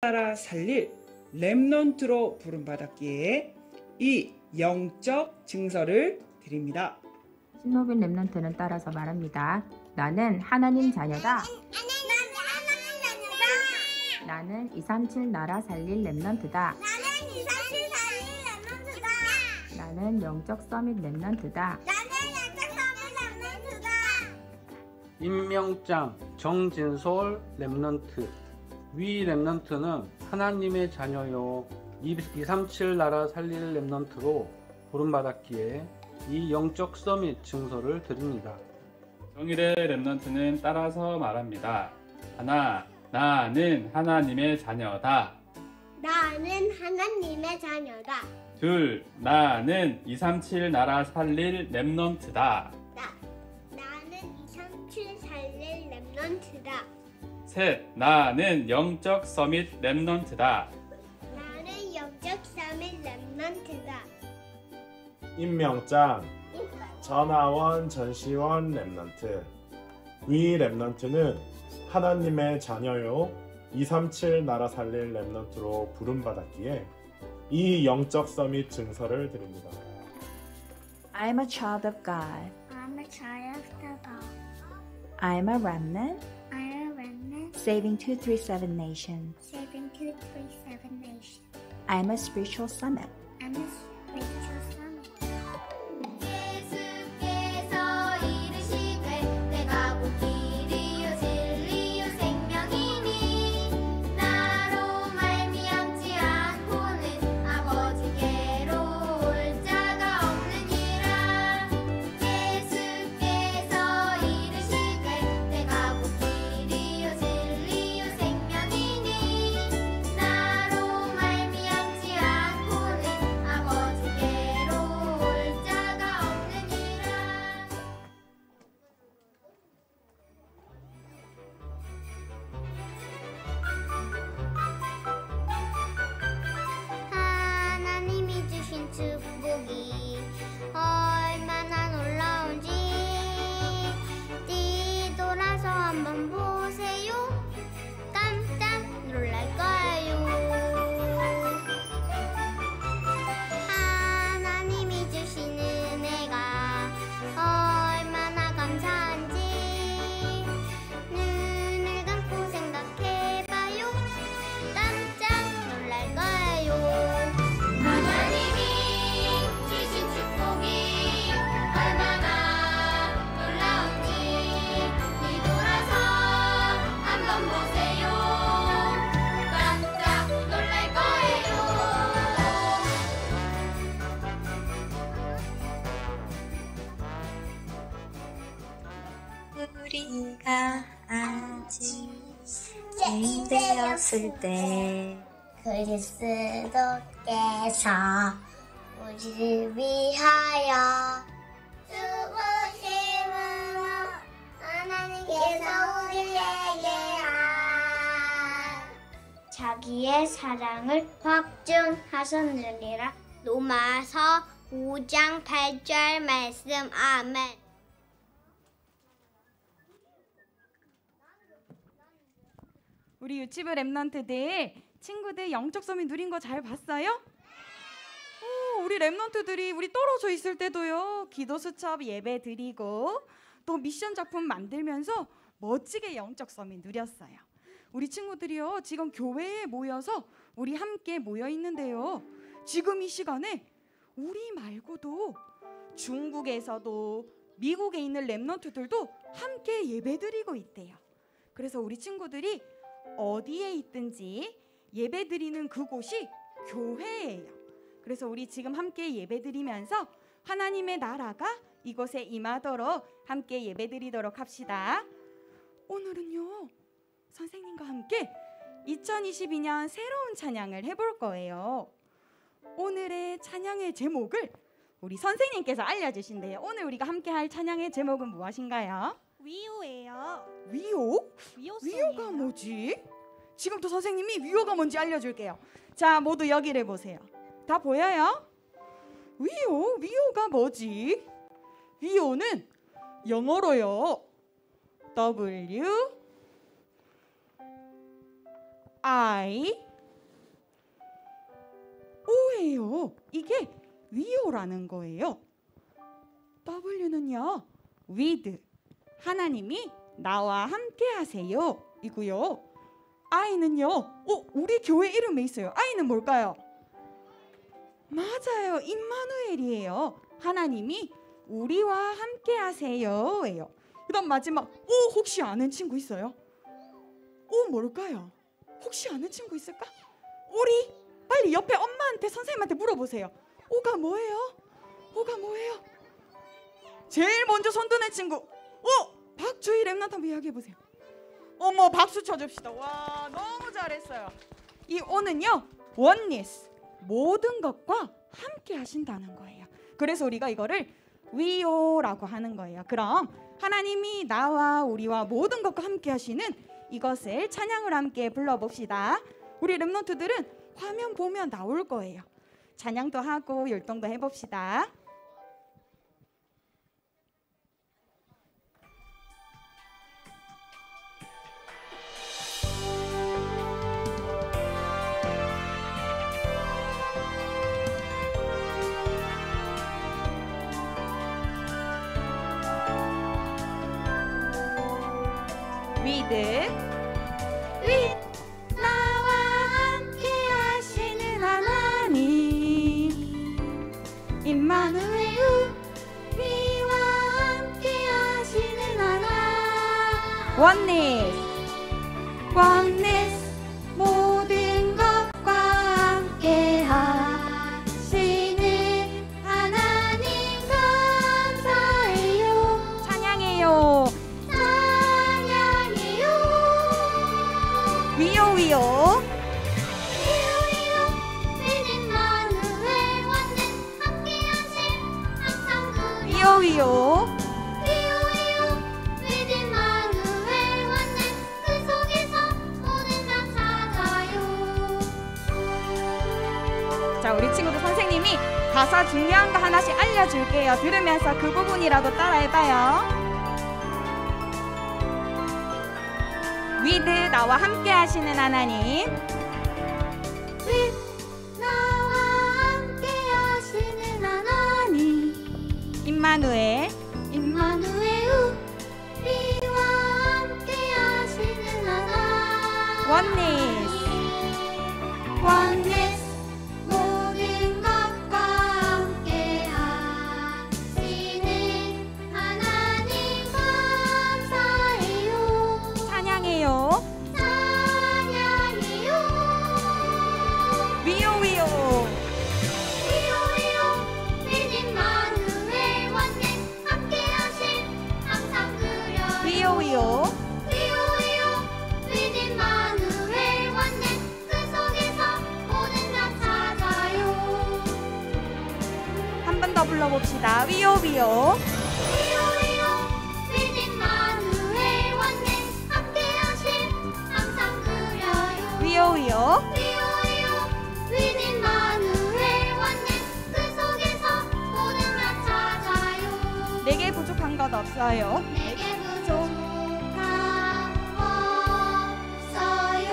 나라 살릴 렘넌트로 부름받았기에 이 영적 증서를 드립니다. 신노빈 렘넌트는 따라서 말합니다. 나는 하나님 자녀다. 나는 237 나라 살릴 렘넌트다. 나는 영적 서밋 렘넌트다. 임명장 정진솔 렘넌트. 위 렘넌트는 하나님의 자녀요 237 나라 살릴 렘넌트로 부름받았기에 이 영적 서밋 증서를 드립니다. 정일의 렘넌트는 따라서 말합니다. 하나, 나는 하나님의 자녀다. 나는 하나님의 자녀다. 둘, 나는 237 나라 살릴 렘넌트다. 나는 237 살릴 렘넌트다. 셋, 나는 영적 서밋 렘넌트다. 나는 영적 서밋 렘넌트다. 임명장 전하원 전시원 렘넌트. 위 렘넌트는 하나님의 자녀요 237 나라 살릴 렘넌트로 부름받았기에 이 영적 서밋 증서를 드립니다. I'm a child of God. I'm a child of God. I'm a remnant, I'm a remnant saving 237 nations. saving 237 nations. I'm a spiritual summit. I'm a spiritual summit. 예수께서 이르시되 내가 곧 길이요 진리요 생명이니 나로 말미암지 않고는 아버지께로 올 자가 없느니라. 예수께서 이르시되 내가 곧 길이요 진리요 생명이니 나로 말미암지 않고는 아버지께로 올 자가 없느니라. 하나님이 주신 축복이 얼마나 놀라운지 뒤돌아서 한번 보세요. 깜짝 놀랄 거예요. 하나님이 주신 은혜가 얼마나 감사한지 눈을 감고 생각해봐요. 깜짝 놀랄 거예요. 하나님이 주신 축복이 얼마나 놀라운지 뒤돌아서 한번 보세요. 깜짝 놀랄 거예요. 우리가 아직 죄인 되었을 때 그리스도께서 우리를 위하여 죽으심으로 하나님께서 우리에게 자기의 사랑을 확증하셨느니라. 로마서 5장 8절 말씀. 아멘. 우리 유치부 렘넌트들 친구들 영적 서밋 누린 거 잘 봤어요? 우리 렘넌트들이 우리 떨어져 있을 때도요 기도 수첩 예배 드리고 또 미션 작품 만들면서 멋지게 영적 서밋 누렸어요. 우리 친구들이요 지금 교회에 모여서 우리 함께 모여 있는데요 지금 이 시간에 우리 말고도 중국에서도 미국에 있는 렘넌트들도 함께 예배 드리고 있대요. 그래서 우리 친구들이 어디에 있든지 예배 드리는 그곳이 교회예요. 그래서 우리 지금 함께 예배 드리면서 하나님의 나라가 이곳에 임하도록 함께 예배 드리도록 합시다. 오늘은요 선생님과 함께 2022년 새로운 찬양을 해볼 거예요. 오늘의 찬양의 제목을 우리 선생님께서 알려주신대요. 오늘 우리가 함께 할 찬양의 제목은 무엇인가요? 위오예요. 위오? 위오가 뭐지? 지금부터 선생님이 위오가 뭔지 알려줄게요. 자, 모두 여기를 보세요. 다 보여요? 위오가 뭐지? 위오는 영어로요 W I 위에요. 이게 위요라는 거예요. W는요, with, 하나님이 나와 함께 하세요 이고요. I는요, 우리 교회 이름에 있어요. I는 뭘까요? 맞아요, 임마누엘이에요. 하나님이 우리와 함께 하세요 예요. 그 다음 마지막, 혹시 아는 친구 있어요? 뭘까요? 혹시 아는 친구 있을까? 우리 빨리 옆에 엄마한테 선생님한테 물어보세요. 오가 뭐예요? 오가 뭐예요? 제일 먼저 손 드는 친구. 박주희 랩넌트 한번 이야기해보세요. 어머, 박수 쳐줍시다. 와, 너무 잘했어요. 이 오는요, oneness, 모든 것과 함께 하신다는 거예요. 그래서 우리가 이거를 위요라고 하는 거예요. 그럼 하나님이 나와 우리와 모든 것과 함께 하시는 이것을 찬양을 함께 불러봅시다. 우리 랩넌트들은 화면 보면 나올 거예요. 찬양도 하고 율동도 해봅시다. with 나와 함께 하시는 하나님 임마누엘 우리와 함께 하시는 하나님 oneness 모든 것과 함께 하시는 하나님 감사해요. 찬양해요. 위요 위요 자, 우리 친구들 선생님이 가사 중요한 거 하나씩 알려줄게요. 들으면서 그 부분이라도 따라해봐요. with 나와 함께 하시는 하나님 with 나와 함께 하시는 하나님 임마누엘 우리와 함께 하시는 하나님 oneness 모든 것과 함께 하시는 하나님 감사해요. 찬양해요. 위요 with 임마누엘 oneness 함께 하신 항상 그려요. 위요 with 임마누엘 oneness 그 속에서 모든 것 찾아요. 한 번 더 불러봅시다. 위요 with 임마누엘 oneness 함께 하신 항상 그려요. 위요 with 임마누엘 oneness 그 속에서 모든 것 찾아요. 내게 부족한 것 없어요. 내게 부족한 없어요.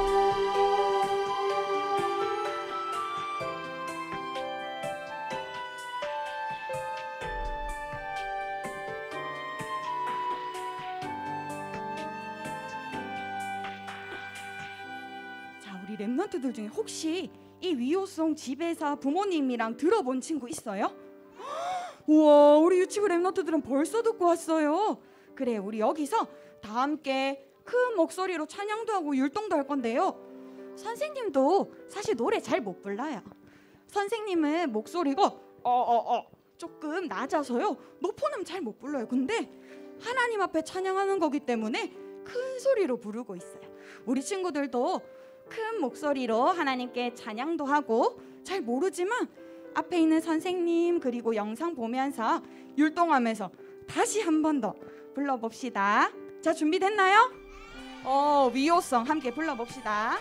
자, 우리 랩넌트들 중에 혹시 이 위요송 집에서 부모님이랑 들어본 친구 있어요? 우와, 우리 유치부 랩넌트들은 벌써 듣고 왔어요. 그래, 우리 여기서 다 함께 큰 목소리로 찬양도 하고 율동도 할 건데요. 선생님도 사실 노래 잘 못 불러요. 선생님은 목소리가 조금 낮아서요, 높은 잘 못 불러요. 근데 하나님 앞에 찬양하는 거기 때문에 큰 소리로 부르고 있어요. 우리 친구들도 큰 목소리로 하나님께 찬양도 하고, 잘 모르지만 앞에 있는 선생님 그리고 영상 보면서 율동하면서 다시 한 번 더 불러봅시다. 자, 준비됐나요? 위요성 함께 불러봅시다.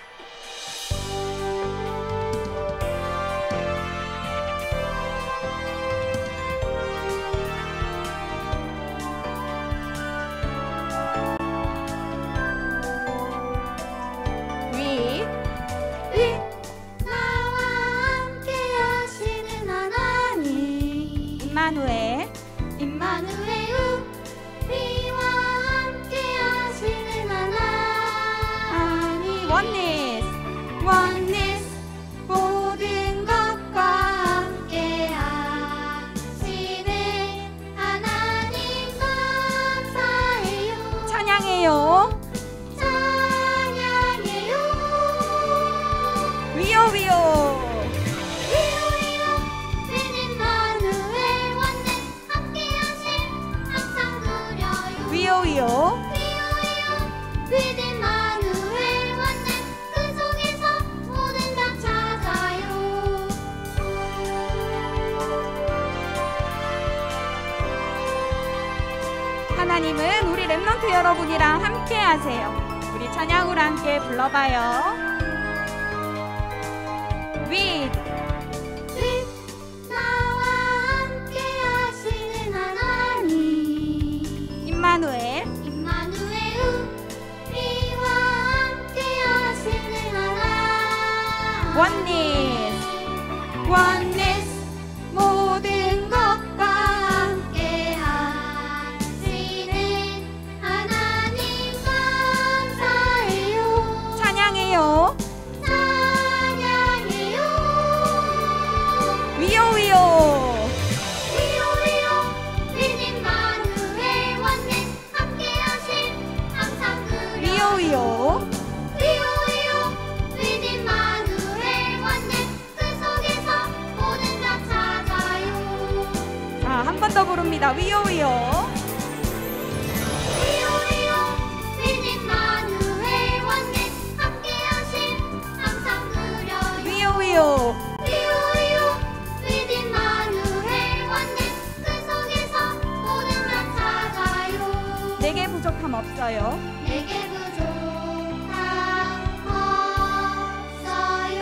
나와 함께 oneness 모든 것과 함께 하시는 하나님 감사해요. 찬양해요. 찬양해요. 위요 위요 위로위로 주님 마누엘 원내 함께하심 항상 누려요. 위요 위요 위로위로 주님 마누엘 원내 그 속에서 모든 다 찾아요. 하나님은 우리 렘넌트 여러분이랑 함께 하세요. 우리 찬양으로 함께 불러봐요. with 나와 함께 하시는 하나님 임마누엘 임마누엘 우리와 함께 하시는 하나님 oneness oneness 모든 것과 함께 하시는 하나님 감사해요. 찬양해요. 찬양해요. 위요 위요 위로위로 주님 마누엘 원내 함께하심 항상 누려. 위요 위요 위로위로 주님 마누엘 원내 그 속에서 모든 다 찾아요. 자, 한 번 더 부릅니다. 위요 위요 위로위로 주님 마누엘 원내 함께하심 항상 누려요. 위요 위요 위로위로 주님 마누엘 원내 그 속에서 모든 다 찾아요. 내게 부족함 없어요. 내게 부족함 없어요.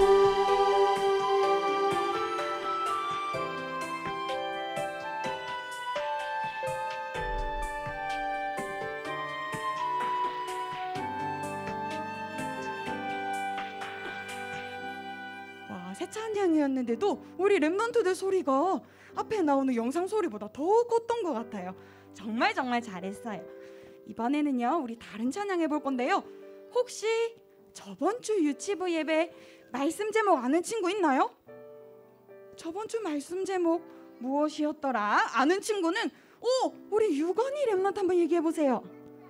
와, 새 찬양이었는데도 우리 렘넌트들 소리가 앞에 나오는 영상 소리보다 더 컸던 것 같아요. 정말 정말 잘했어요. 이번에는요, 우리 다른 찬양 해볼 건데요. 혹시 저번 주 유치부 예배 말씀 제목 아는 친구 있나요? 저번 주 말씀 제목 무엇이었더라? 아는 친구는 우리 유건이 렘넌트 한번 얘기해 보세요.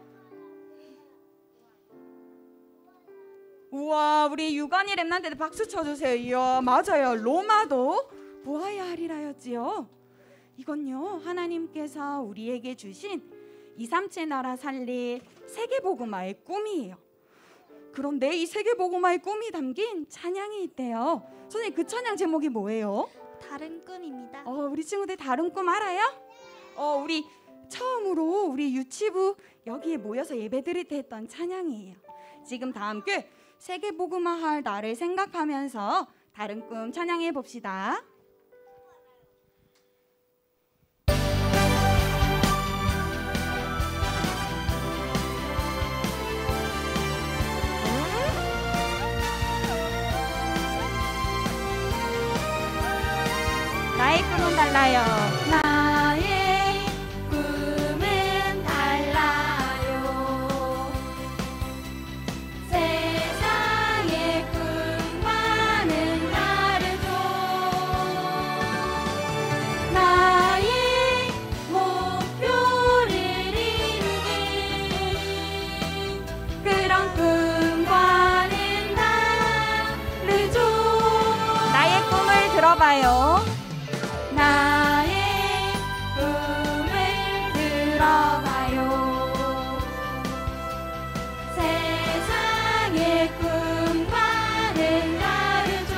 우와, 우리 유건이 렘넌트들 박수 쳐주세요. 이야, 맞아요. 로마도 보아야 하리라였지요. 이건요, 하나님께서 우리에게 주신 237 나라 살릴 세계복음화의 꿈이에요. 그런데 이 세계복음화의 꿈이 담긴 찬양이 있대요. 선생님, 그 찬양 제목이 뭐예요? 다른 꿈입니다. 우리 친구들 다른 꿈 알아요? 우리 처음으로 우리 유치부 여기에 모여서 예배드릴 때 했던 찬양이에요. 지금 다 함께 세계복음화할 날을 생각하면서 다른 꿈 찬양해 봅시다. 나의 꿈은 달라요. 나의 꿈은 달라요. 세상의 꿈과는 다르죠. 나의 목표를 이루는 그런 꿈과는 다르죠. 나의 꿈을 들어봐요. 나의 꿈을 들어봐요. 세상의 꿈과는 다르죠.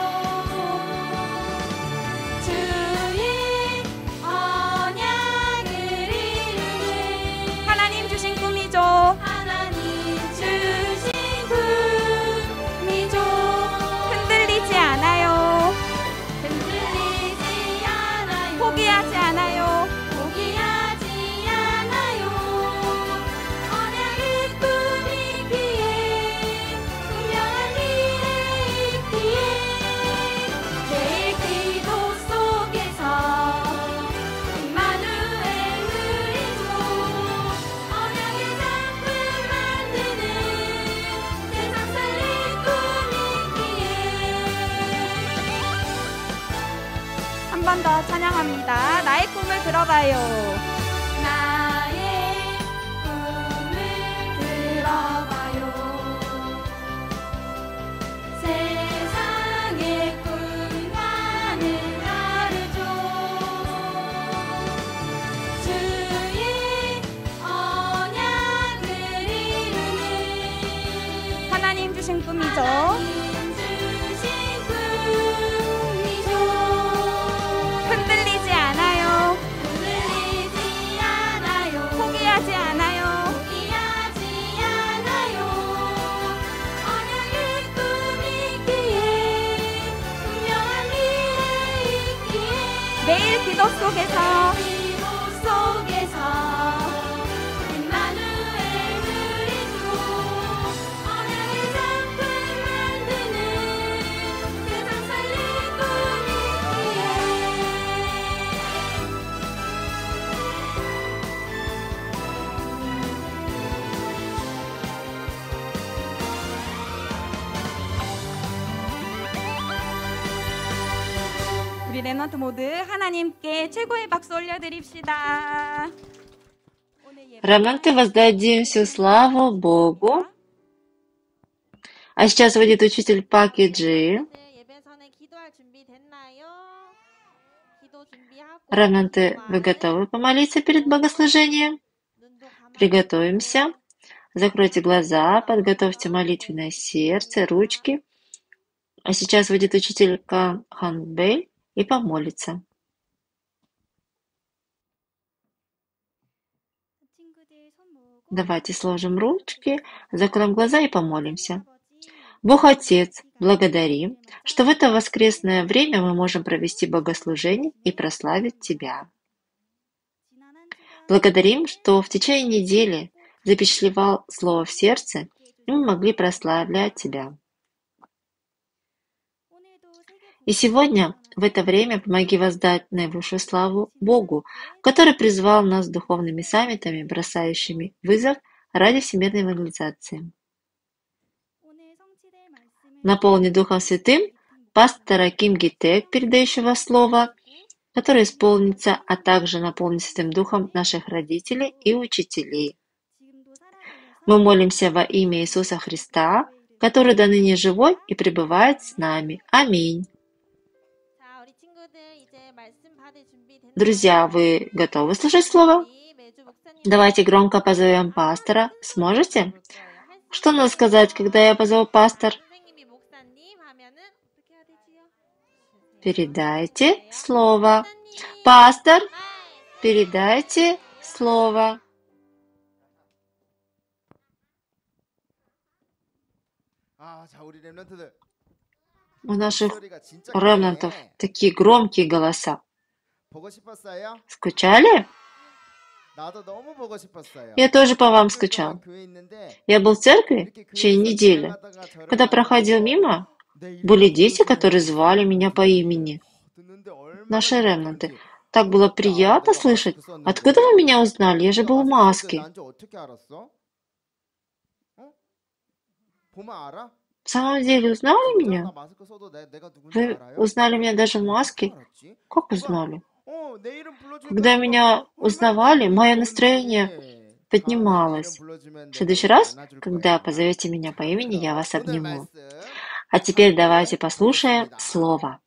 주의 언약을 이루는 하나님 주신 꿈이죠. 하나님 주신 꿈이죠. 흔들리지 않아요. 흔들리지 번 더 찬양합니다. 나의 꿈을 들어봐요. 나의 꿈을 들어봐요. 세상의 꿈과는 다르죠. 주의 언약을 이루는 하나님 주신 꿈이죠. 주신 꿈이죠. 흔들리지 않아요. 흔들리지 않아요. 포기하지 않아요. 포기하지 않아요. 언약의 꿈이 있기에 분명한 미래 있기에 매일 기도 속에서 기도 속에서 임마누엘을 이루 언약의 작품 만드는 세상 살릴 꿈이 있기에 우리 랩넌트 모두 하나님께 최고의 박수 올려드립시다. Ремнанты, воздадим всю славу Богу. А сейчас выйдет учитель Паки Джи. Ремнанты, вы готовы помолиться перед богослужением? Приготовимся. Закройте глаза, подготовьте молитвенное сердце, ручки. А сейчас выйдет учитель Хан Бэй и помолится. Давайте сложим ручки, закроем глаза и помолимся. Бог Отец, благодарим, что в это воскресное время мы можем провести богослужение и прославить Тебя. Благодарим, что в течение недели запечатлевал Слово в сердце, и мы могли прославлять Тебя. И сегодня, в это время, помоги воздать наивысшую славу Богу, который призвал нас духовными саммитами, бросающими вызов ради всемирной евангелизации. Наполни Духом Святым пастора Ким Гитек, передающего слово, которое исполнится, а также наполни Святым Духом наших родителей и учителей. Мы молимся во имя Иисуса Христа, который до ныне живой и пребывает с нами. Аминь. Друзья, вы готовы слушать слово? Давайте громко позовем пастора. Сможете? Что надо сказать, когда я позову пастор? Передайте слово. Пастор, передайте слово. У наших ремнантов такие громкие голоса. Скучали? Я тоже по вам скучал. Я был в церкви в течение недели. Когда проходил мимо, были дети, которые звали меня по имени. Наши ремнанты. Так было приятно слышать. Откуда вы меня узнали? Я же был в маске. В самом деле узнали меня? Вы узнали меня даже в маске? Как узнали? Когда меня узнавали, мое настроение поднималось. В следующий раз, когда позовете меня по имени, я вас обниму. А теперь давайте послушаем слово.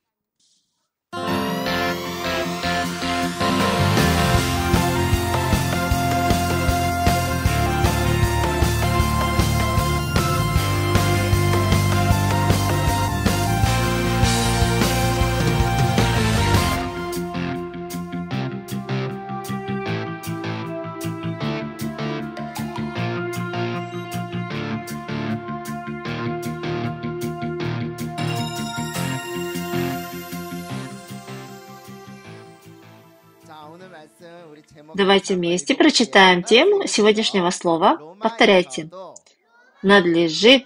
Давайте вместе прочитаем тему сегодняшнего слова. Повторяйте. Надлежит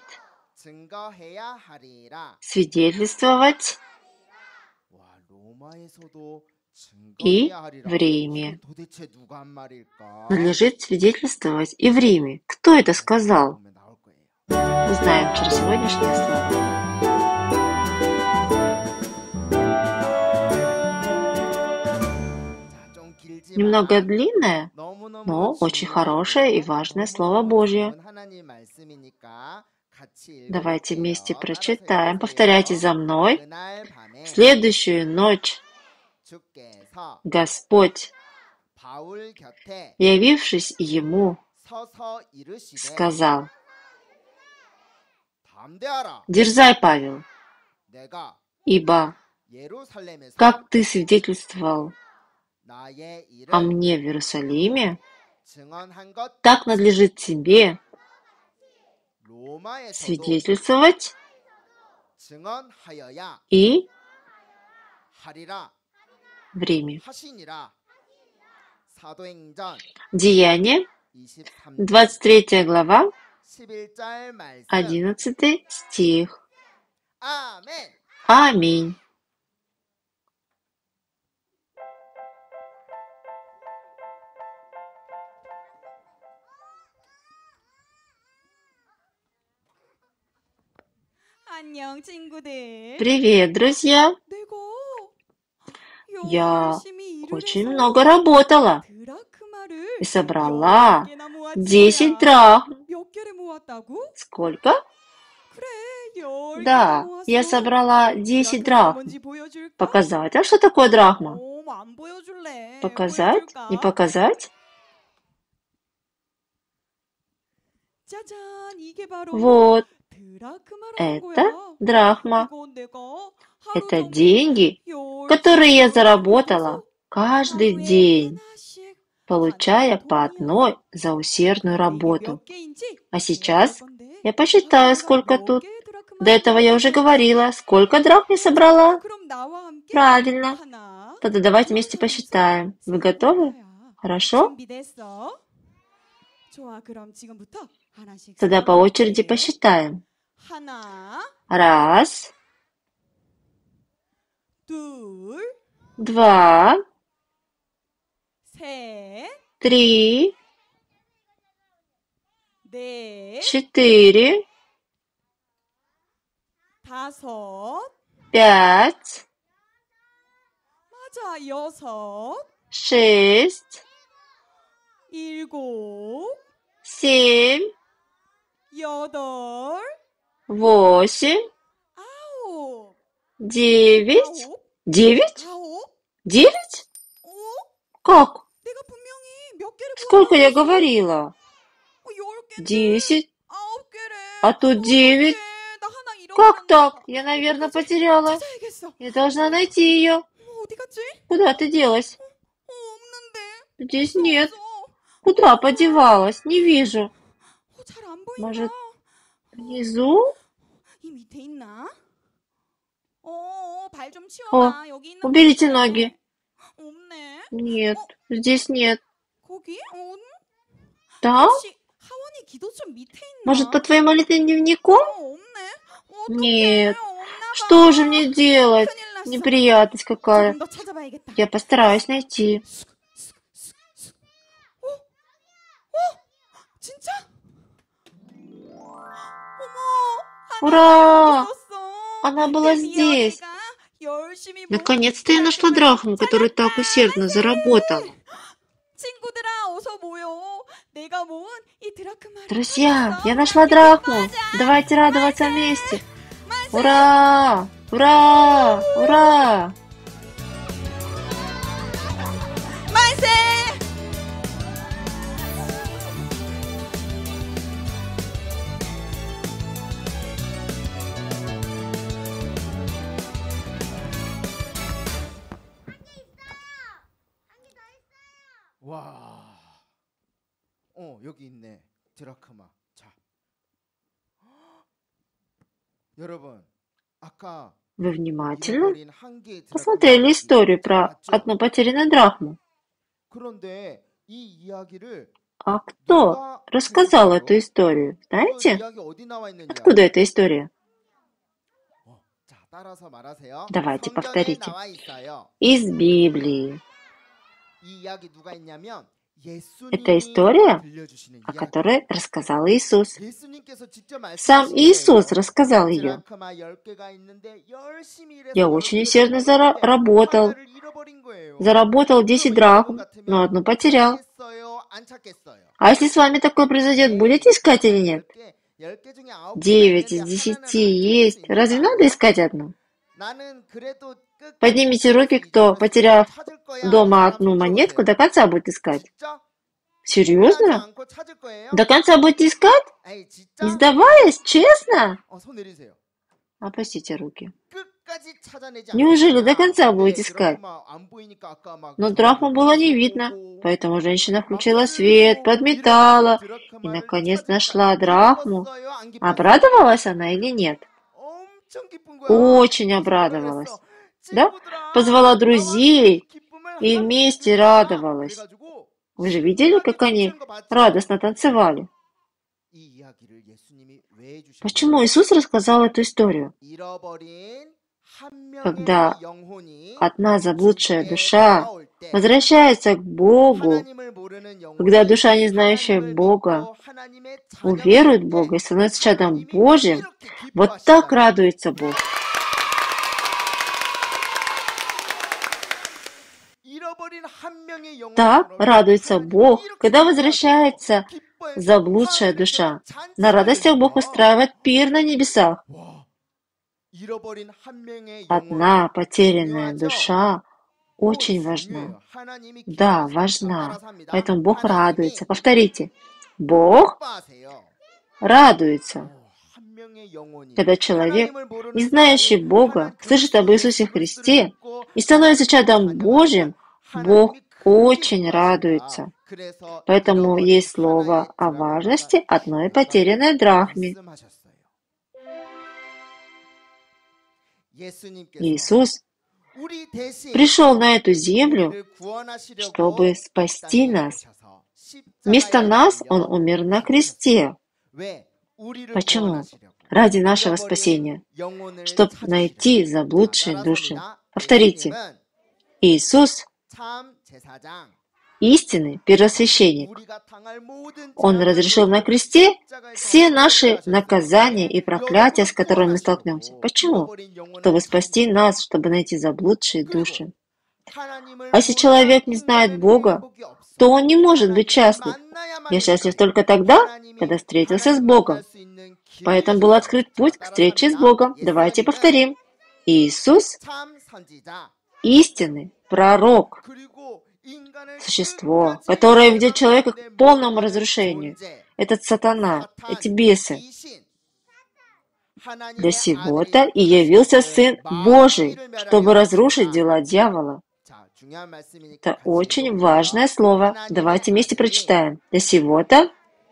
свидетельствовать и в Риме. Надлежит свидетельствовать и в Риме. Кто это сказал? Узнаем через сегодняшнее слово. немного длинное, но очень хорошее и важное Слово Божье. Давайте вместе прочитаем. Повторяйте за мной. В следующую ночь Господь, явившись ему, сказал: «Дерзай, Павел, ибо, как ты свидетельствовал о мне в Иерусалиме, так надлежит тебе свидетельствовать и в Риме». Деяния, 23 глава, 11 стих. Аминь. 안녕 친구들. Привет, друзья! 내가 Я 열심히 일을 очень 해서 много работала 드라크마를 и собрала 10개나 모았지 10 뭐야. драхм. 몇 개를 모았다고? Сколько? 그래, 10개를 Да, я 모았어. собрала 10 드라크마가 драхм. 뭔지 보여줄까? Показать? А что такое драхма? 안 보여줄래. Показать? 보여줄까? Не показать? 짜잔, 이게 바로 Вот, 드라크마라는 это 거야. драхма. 이거 내가 하루 Это 종일 деньги, 열심히 которые я 일을 заработала 못해서 каждый 하루에 день, 하나씩 получая 받는 по 돈이야. одной за усердную 이게 работу. 몇 개인지 А 보여줄 сейчас 건데. я посчитаю, 내가 сколько 몇 тут. 개의 드라크마를 До этого я уже 모았는지. говорила, сколько драхм я собрала. 그럼 나와 함께 Правильно. 하나, Тогда давайте 둘 вместе 하면서 посчитаем. Вы 세볼 готовы? 거야. Хорошо? 준비됐어? 좋아, 그럼 지금부터 하나씩 Тогда по очереди 세볼게. посчитаем. 하나, Раз, 둘, два, 셋, три, 넷, 4, 다섯, 5, 맞아, 여섯, 6, 일곱, 7, 여덟, 8, 아홉, 9. 아홉, 9? 아홉, 9? Как? 내가 분명히 몇 개를 Сколько я 모았다고 했어? говорила? 10개인데 10. 아홉 개래. А тут 9. 나 하나 Как 잃어버렸나 так? 봐. Я, наверное, 어떡하지? потеряла. 찾아야겠어. Я должна найти ее. 어디 갔지? Куда ты делась? 없는데. Здесь нет. 없어. Куда подевалась? Не вижу. 잘 안 보인다. Может, внизу? 이 밑에 있나? 발 좀 О, 치워봐. 여기 있는 거 уберите 있어. ноги. 없네. Нет, здесь нет. 거기? Да? 혹시 하원이 기도점 밑에 있나? Может, под твоим молитвенным дневником? 없네. 어떡해. Нет. 없나 봐. Что же мне делать? 큰일 났어. Неприятность какая. 조금 더 찾아봐야겠다. Я постараюсь найти. 진짜? Ура! 있었어. Она была 내 здесь. 미연이가 열심히 Наконец-то я нашла драхму, которую так усердно заработала. 친구들아, 어서 모여. 내가 모은 이 드라크마를 Друзья, 찾았어. я нашла 함께 драхму. 기뻐하자. Давайте радоваться вместе. Ура! Ура! Ура! 만세! 와. 여기 있네. 드라크마. 자. 여러분, 아까 Вы внимательно 잃어버린 한 개의 посмотрели 드라크마 историю про 맞죠? одну потерянную драхму. 그런데 이 이야기를 А кто 누가 рассказал 했을까요? эту историю? 그 Знаете, 이야기 어디 나와 있는 откуда 이야기? эта история? 자, 따라서 말하세요. Давайте 성경에 повторите. 나와 있어요. Из Библии. 이 이야기 누가 했냐면 Это история, о которой рассказал Иисус. Сам Иисус рассказал ее. Я очень усердно заработал 10 драхм, но одну потерял. А если с вами такое произойдет, будете искать или нет? 9 из 10 есть. Разве надо искать одну? Поднимите руки, кто, потеряв дома одну монетку, до конца будет искать. Серьезно? До конца будете искать? Не сдаваясь? Честно? Опустите руки. Неужели до конца будете искать? Но драхму было не видно, поэтому женщина включила свет, подметала и, наконец, нашла драхму. Обрадовалась она или нет? Очень обрадовалась. Да? Позвала друзей и вместе радовалась. Вы же видели, как они радостно танцевали? Почему Иисус рассказал эту историю? Когда одна заблудшая душа возвращается к Богу, когда душа, не знающая Бога, уверует в Бога и становится чадом Божьим, вот так радуется Бог. Так радуется Бог, когда возвращается заблудшая душа. На радостях Бог устраивает пир на небесах. Одна потерянная душа очень важна. Да, важна. Поэтому Бог радуется. Повторите. Бог радуется. Когда человек, не знающий Бога, слышит об Иисусе Христе и становится чадом Божьим, Бог очень радуется. Поэтому есть слово о важности одной потерянной драхмы. Иисус пришел на эту землю, чтобы спасти нас. Вместо нас Он умер на кресте. Почему? Ради нашего спасения, чтобы найти заблудшие души. Повторите. Иисус истинный первосвященник. Он разрешил на кресте все наши наказания и проклятия, с которыми мы столкнемся. Почему? Чтобы спасти нас, чтобы найти заблудшие души. А если человек не знает Бога, то он не может быть счастлив. Я счастлив только тогда, когда встретился с Богом. Поэтому был открыт путь к встрече с Богом. Давайте повторим. Иисус – истинный пророк, существо, которое ведет человека к полному разрушению. Этот сатана, эти бесы. Для сего-то и явился Сын Божий, чтобы разрушить дела дьявола. Это очень важное слово. Давайте вместе прочитаем. Для сего-то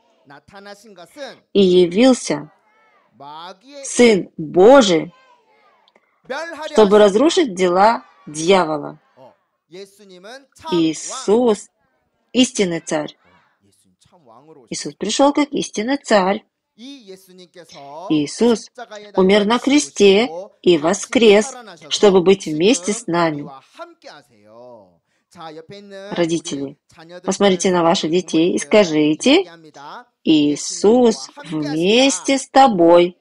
и явился Сын Божий, чтобы разрушить дела дьявола. Иисус – истинный царь. Иисус пришел как истинный царь. Иисус умер на кресте и воскрес, чтобы быть вместе с нами. Родители, посмотрите на ваших детей и скажите: Иисус вместе с тобой.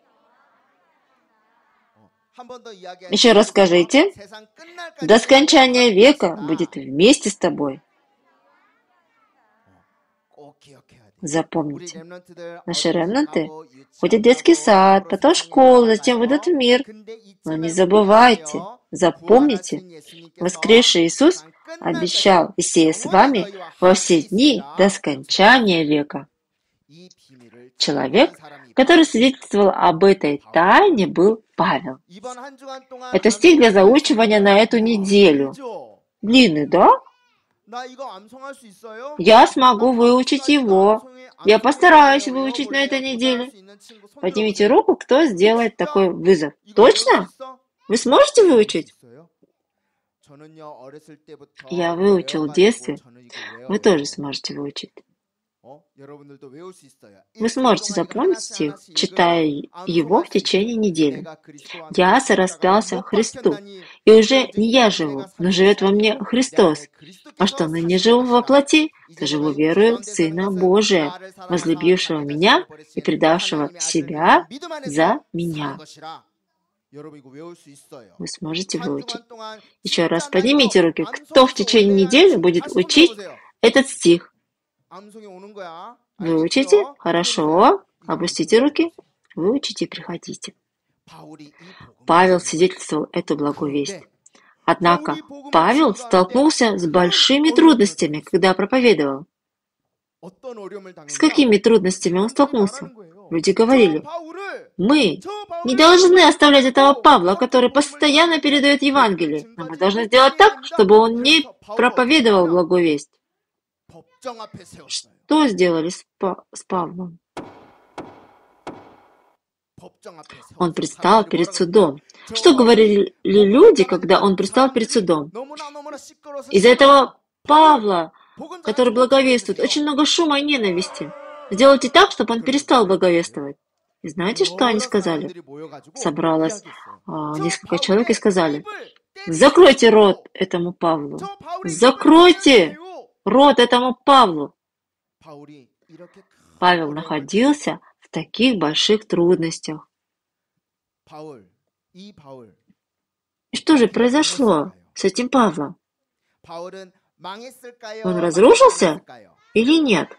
Еще раз скажите: до скончания века будет вместе с тобой. Запомните, наши ремнанты ходят в детский сад, потом в школу, затем выйдут в мир. Но не забывайте, запомните, воскресший Иисус обещал и сея с вами во все дни до скончания века. Человек, который свидетельствовал об этой тайне, был Павел. Это стих для заучивания на эту неделю. Длинный, да? Я смогу выучить его. Я постараюсь выучить на этой неделе. Поднимите руку, кто сделает такой вызов. Точно? Вы сможете выучить? Я выучил в детстве. Вы тоже сможете выучить. Вы сможете запомнить стих, читая его в течение недели. Я сораспялся Христу И уже не я живу, но живет во мне Христос. А что ныне живу во плоти, то живу верою в Сына Божия, возлюбившего меня и предавшего себя за меня. Вы сможете выучить. Еще раз поднимите руки. Кто в течение недели будет учить этот стих? Выучите? Хорошо. Опустите руки. Выучите и приходите. Павел свидетельствовал эту благую весть. Однако Павел столкнулся с большими трудностями, когда проповедовал. С какими трудностями он столкнулся? Люди говорили: мы не должны оставлять этого Павла, который постоянно передает Евангелие, но мы должны сделать так, чтобы он не проповедовал благую весть. Что сделали с Павлом? Он предстал перед судом. Что говорили люди, когда он предстал перед судом? Из-за этого Павла, который благовествует, очень много шума и ненависти. Сделайте так, чтобы он перестал благовествовать. И знаете, что они сказали? Собралось несколько человек и сказали: закройте рот этому Павлу. Закройте рот этому Павлу. Павел находился в таких больших трудностях. И что же произошло с этим Павлом? Он разрушился или нет?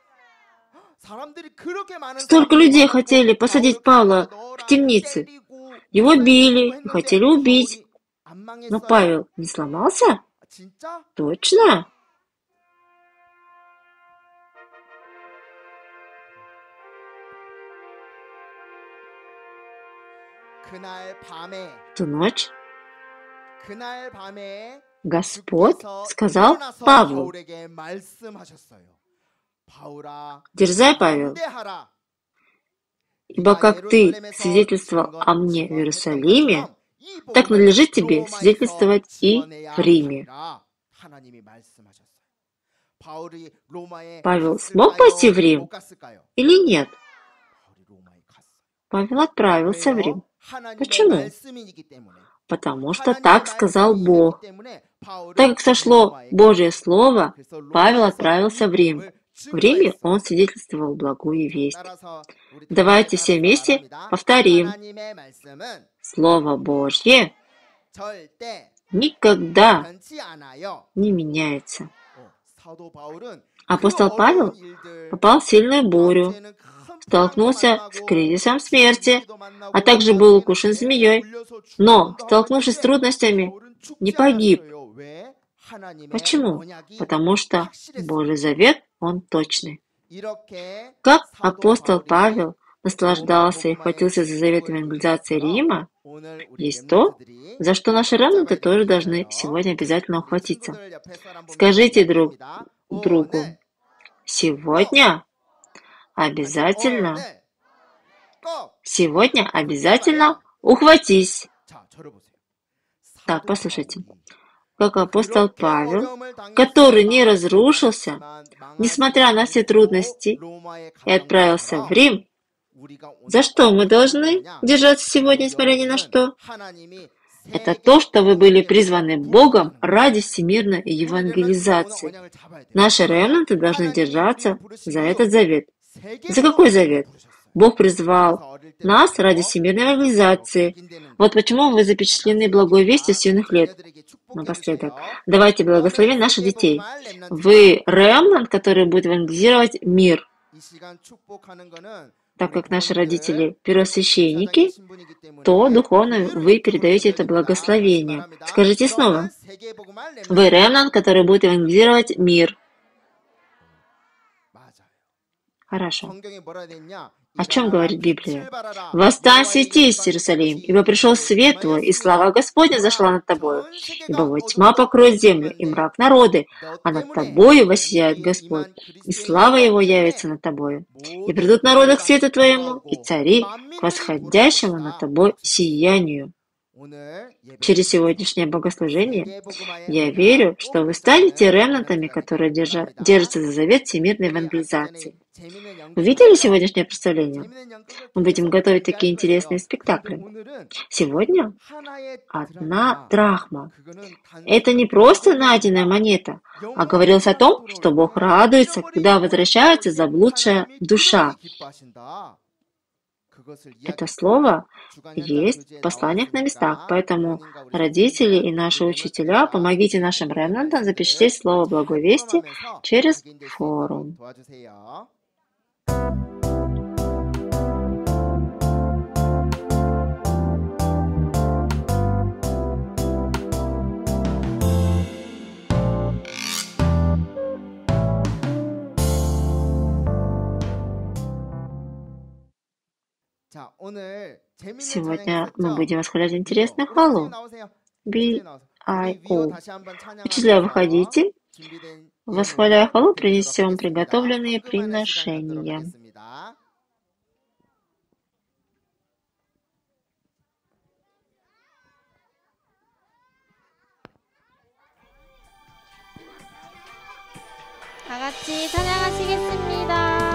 Столько людей хотели посадить Павла в темницы. Его били и хотели убить. Но Павел не сломался? Точно? В ту ночь Господь сказал Павлу: дерзай, Павел, ибо как ты свидетельствовал о мне в Иерусалиме, так надлежит тебе свидетельствовать и в Риме. Павел смог пойти в Рим или нет? Павел отправился в Рим. Почему? Потому что так сказал Бог. Так как сошло Божье Слово, Павел отправился в Рим. В Риме он свидетельствовал благую весть. Давайте все вместе повторим. Слово Божье никогда не меняется. Апостол Павел попал в сильную бурю, столкнулся с кризисом смерти, а также был укушен змеей, но, столкнувшись с трудностями, не погиб. Почему? Потому что Божий завет, он точный. Как апостол Павел наслаждался и хватился за завет евангелизации Рима, есть то, за что наши ремнанты тоже должны сегодня обязательно ухватиться. Скажите друг другу: сегодня обязательно ухватись. Так, послушайте. Как апостол Павел, который не разрушился, несмотря на все трудности, и отправился в Рим, за что мы должны держаться сегодня, несмотря ни на что? Это то, что вы были призваны Богом ради всемирной евангелизации. Наши ремнанты должны держаться за этот завет. За какой завет? Бог призвал нас ради всемирной евангелизации. Вот почему вы запечатлены благой вестью с юных лет. Напоследок, давайте благословим наших детей. Вы ремнант, который будет евангелизировать мир. Так как наши родители первосвященники, то духовно вы передаете это благословение. Скажите снова. Вы ремнант, который будет евангелизировать мир. Хорошо. О чем говорит Библия? «Восстань, светись, Иерусалим, ибо пришел свет твой, и слава Господня зашла над тобою. Ибо вот тьма покроет землю, и мрак народы, а над тобою воссияет Господь, и слава Его явится над тобою. И придут народы к свету твоему, и цари к восходящему над тобой сиянию». Через сегодняшнее богослужение я верю, что вы станете ремнантами, которые держатся за завет всемирной евангелизации. Вы видели сегодняшнее представление? Мы будем готовить такие интересные спектакли. Сегодня 1 драхма. Это не просто найденная монета, а говорилось о том, что Бог радуется, когда возвращается заблудшая душа. Это слово есть в посланиях на местах, поэтому родители и наши учителя, помогите нашим ремнантам запечатлеть слово Благой Вести через форум. Сегодня мы будем восхвалять интересную хвалу. B-I-O. Учителя, выходите. Восхваляя хвалу, принесем приготовленные приношения. 다 같이 찬양하시겠습니다.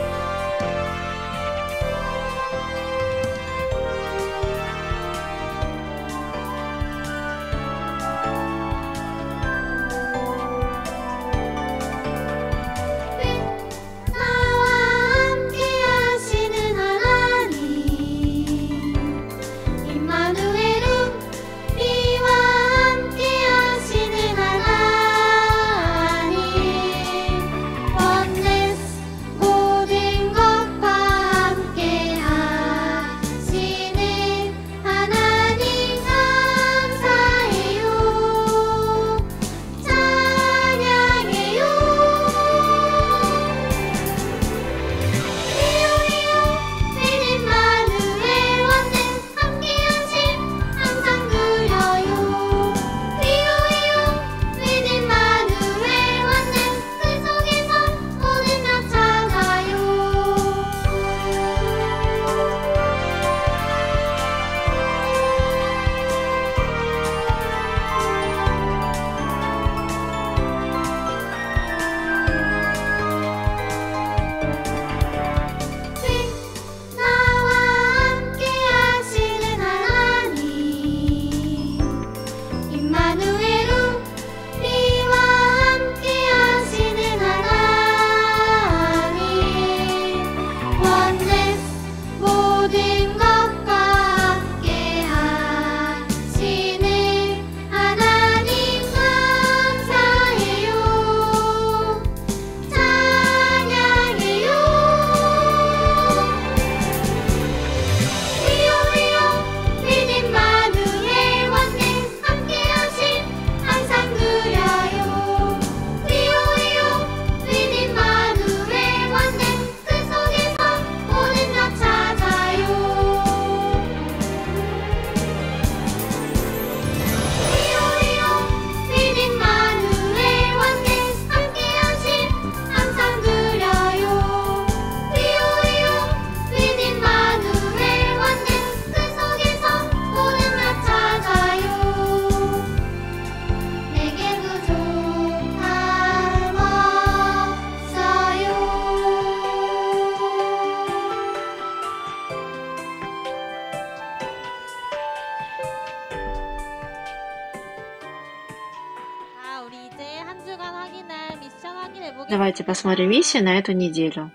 Давайте посмотрим миссию на эту неделю.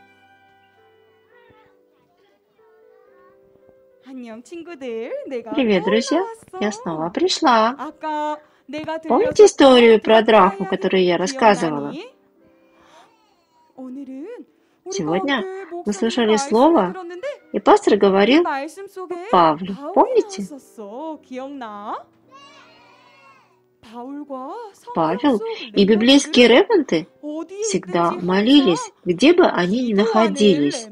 Привет, друзья! Я снова пришла. Помните историю про драхму, которую я рассказывала? Сегодня мы слышали слово, и пастор говорил Павлу. Помните? Павел и библейские ремнанты всегда молились, где бы они ни находились.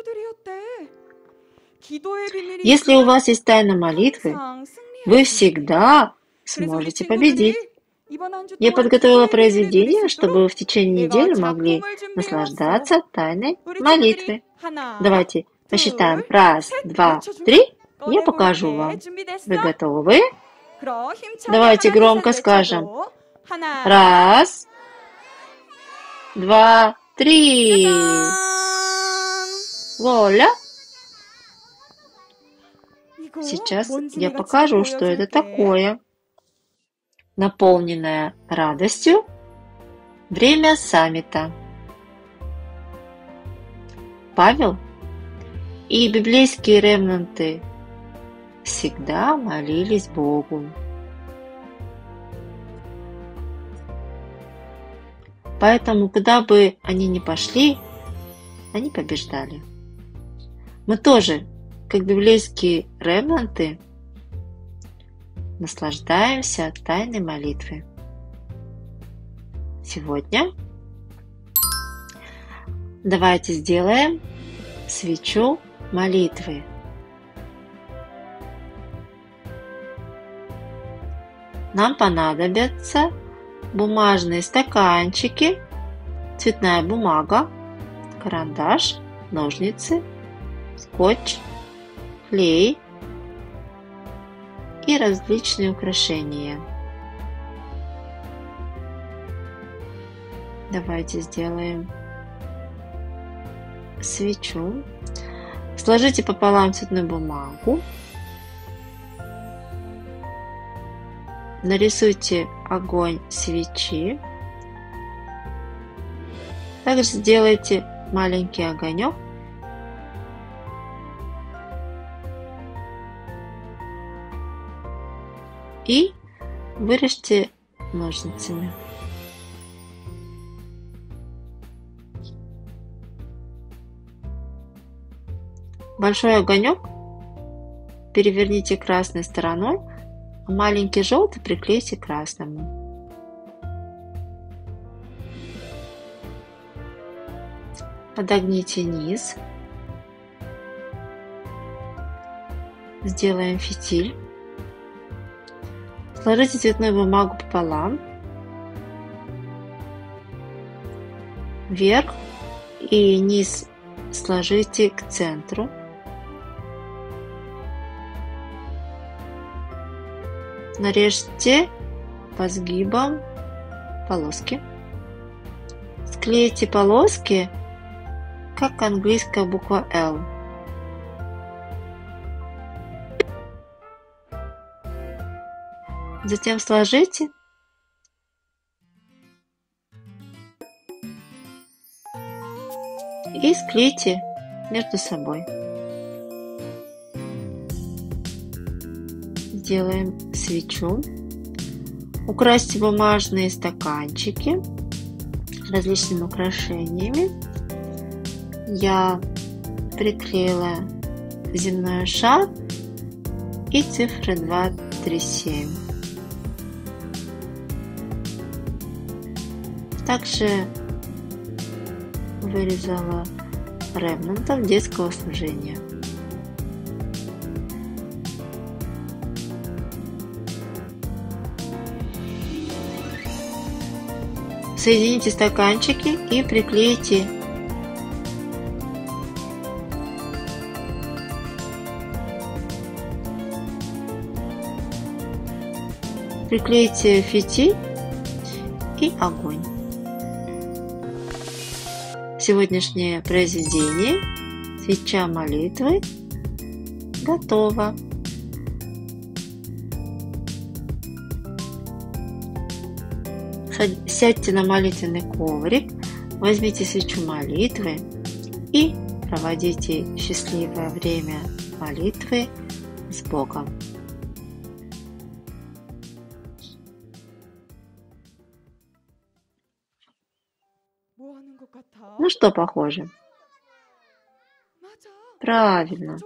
Если у вас есть тайна молитвы, вы всегда сможете победить. Я подготовила произведение, чтобы вы в течение недели могли наслаждаться тайной молитвы. Давайте посчитаем. 1, 2, 3. Я покажу вам. Вы готовы? Давайте громко скажем. 1, 2, 3. Воля. 이거 Сейчас я 원숭이가 покажу, 지금 что это 보여줄게. такое. Наполненное радостью время саммита. Павел и библейские ремнанты всегда молились Богу. Поэтому, куда бы они ни пошли, они побеждали. Мы тоже, как библейские ремнанты, наслаждаемся тайной молитвы. Сегодня давайте сделаем свечу молитвы. Нам понадобятся бумажные стаканчики, цветная бумага, карандаш, ножницы, скотч, клей и различные украшения. Давайте сделаем свечу. Сложите пополам цветную бумагу. Нарисуйте огонь свечи. Также сделайте маленький огонек. И вырежьте ножницами. Большой огонек переверните красной стороной, а маленький желтый приклейте к красному. Подогните низ. Сделаем фитиль. Сложите цветную бумагу пополам. Вверх и низ сложите к центру. Нарежьте по сгибам полоски. Склейте полоски, как английская буква L. Затем сложите и склейте между собой. Сделаем свечу. Украсьте бумажные стаканчики различными украшениями. Я приклеила земной шар и цифры 2, 3, 7. Также вырезала ремнантов детского служения. Соедините стаканчики и приклейте фитиль и огонь. Сегодняшнее произведение «Свеча молитвы» готово. Сядьте на молитвенный коврик, возьмите свечу молитвы и проводите счастливое время молитвы с Богом. Ну что похоже? Правильно.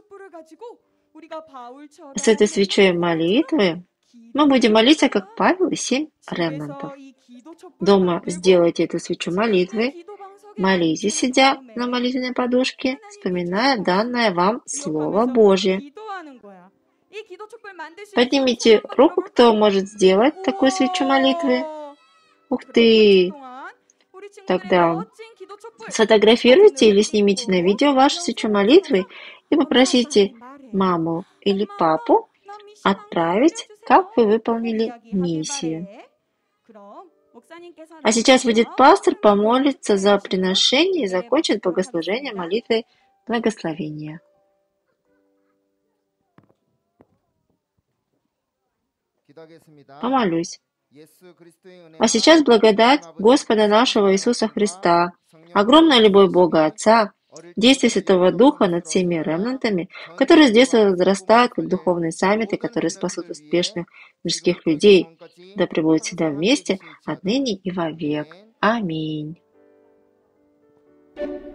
С этой свечой молитвы мы будем молиться, как Павел и 7 ремнантов. Дома сделайте эту свечу молитвы, молитесь, сидя на молитвенной подушке, вспоминая данное вам Слово Божье. Поднимите руку, кто может сделать такую свечу молитвы. Ух ты! Тогда сфотографируйте или снимите на видео вашу свечу молитвы и попросите маму или папу отправить, как вы выполнили миссию. А сейчас выйдет пастор, помолится за приношение и закончит богослужение молитвой Благословения. Помолюсь. А сейчас благодать Господа нашего Иисуса Христа, огромная любовь Бога Отца, действие Святого Духа над всеми ремнантами, которые с детства возрастают как духовные саммиты, которые спасут успешных мирских людей, да пребудут всегда вместе, отныне и вовек. Аминь.